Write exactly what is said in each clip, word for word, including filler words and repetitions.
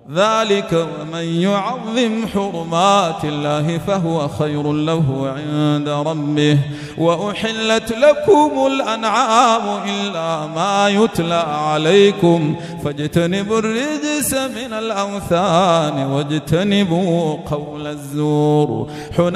ذلك ومن يعظم حرمات الله فهو خير له عند ربه. وأحلت لكم الأنعام إلا ما يتلى عليكم فاجتنبوا الرجس من الأوثان واجتنبوا قول الزور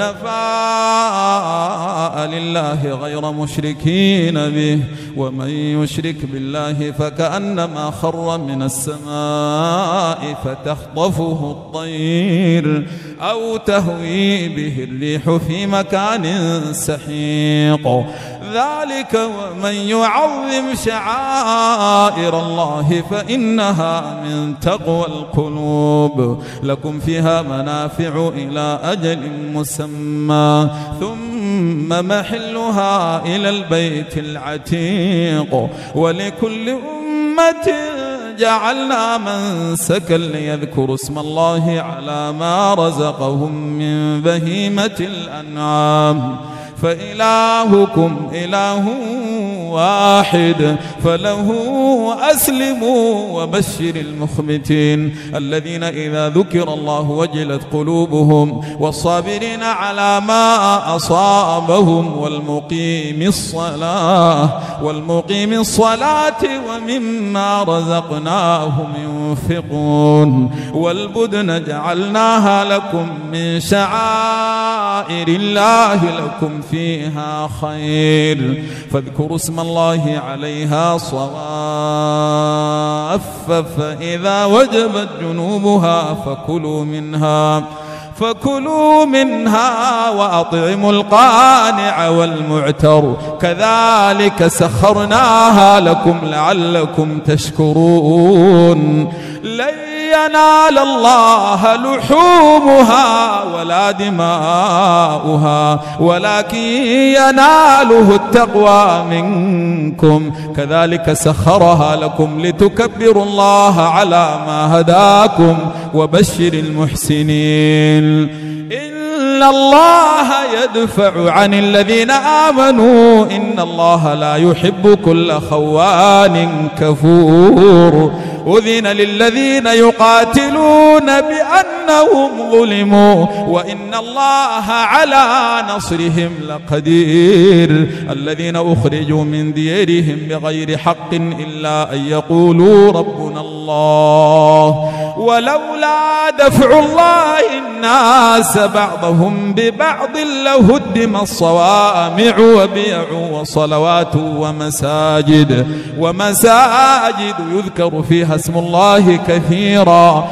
حنفاء لله غير مشركين به ومن يشرك بالله فكأنما خر من السماء فتخطفه الطير أو تهوي به الريح في مكان سحيق. ذلك ومن يعظم شعائر الله فإنها من تقوى القلوب. لكم فيها منافع إلى أجل مسمى ثم محلها إلى البيت العتيق. ولكل أمة جعلنا منسكا ليذكروا اسم الله على ما رزقهم من بهيمة الأنعام فإلهكم إله واحد فله أسلموا وبشر المخبتين الذين إذا ذكر الله وجلت قلوبهم والصابرين على ما أصابهم والمقيم الصلاة والمقيم الصلاة ومما رزقناهم ينفقون. والبدن جعلناها لكم من شعائر الله لكم فيها خير فاذكروا اسم الله عليها صواف فإذا وجبت جنوبها فكلوا منها فكلوا منها وأطعموا القانع والمعتر كذلك سخرناها لكم لعلكم تشكرون. لن ينال الله لحومها ولا دماؤها ولكن يناله التقوى منكم كذلك سخرها لكم لتكبروا الله على ما هداكم وبشر المحسنين. إن الله يدفع عن الذين آمنوا إن الله لا يحب كل خوان كفور. أذن للذين يقاتلون بأنهم ظلموا وإن الله على نصرهم لقدير. الذين أخرجوا من ديارهم بغير حق إلا أن يقولوا ربنا الله ولولا دفع الله الناس بعضهم ببعض لهدم الصوامع وبيع وصلوات ومساجد ومساجد يذكر فيها اسم الله كثيرا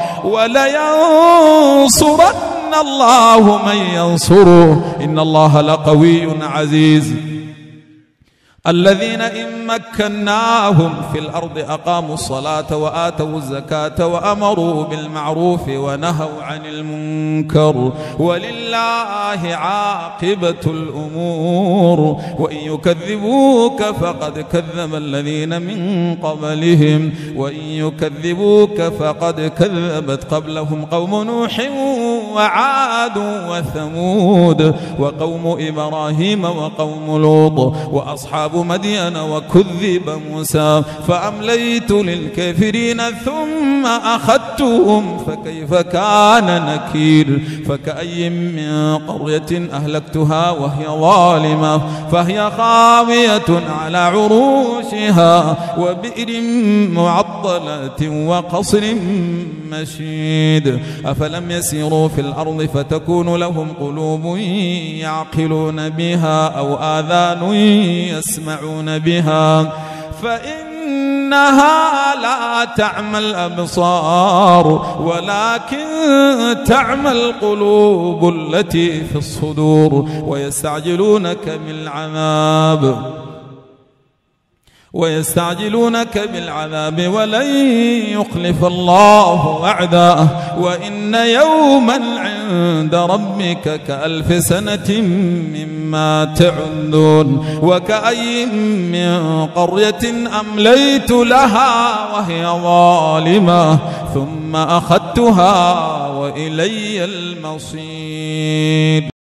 ولينصرن الله من ينصره إن الله لقوي عزيز. الذين إن مكناهم في الأرض أقاموا الصلاة وآتوا الزكاة وأمروا بالمعروف ونهوا عن المنكر ولله عاقبة الأمور. وإن يكذبوك فقد كذب الذين من قبلهم وإن يكذبوك فقد كذبت قبلهم قوم نوح وعاد وثمود وقوم إبراهيم وقوم لوط وأصحاب مدين وكذب موسى فأمليت للكافرين ثم أخذتهم فكيف كان نكير. فكأي من قرية أهلكتها وهي ظالمة فهي خاوية على عروشها وبئر معطلة وقصر مشيد. أفلم يسيروا في الأرض فتكون لهم قلوب يعقلون بها أو آذان يسمعون بها فإنها لا تعمى الأبصار ولكن تعمى القلوب التي في الصدور. ويستعجلونك بالعذاب ويستعجلونك بالعذاب ولن يخلف الله وعده وإن يوما عند ربك كألف سنة مما تعدون. وكأي من قرية أمليت لها وهي ظالمة ثم أخذتها وإلي المصير.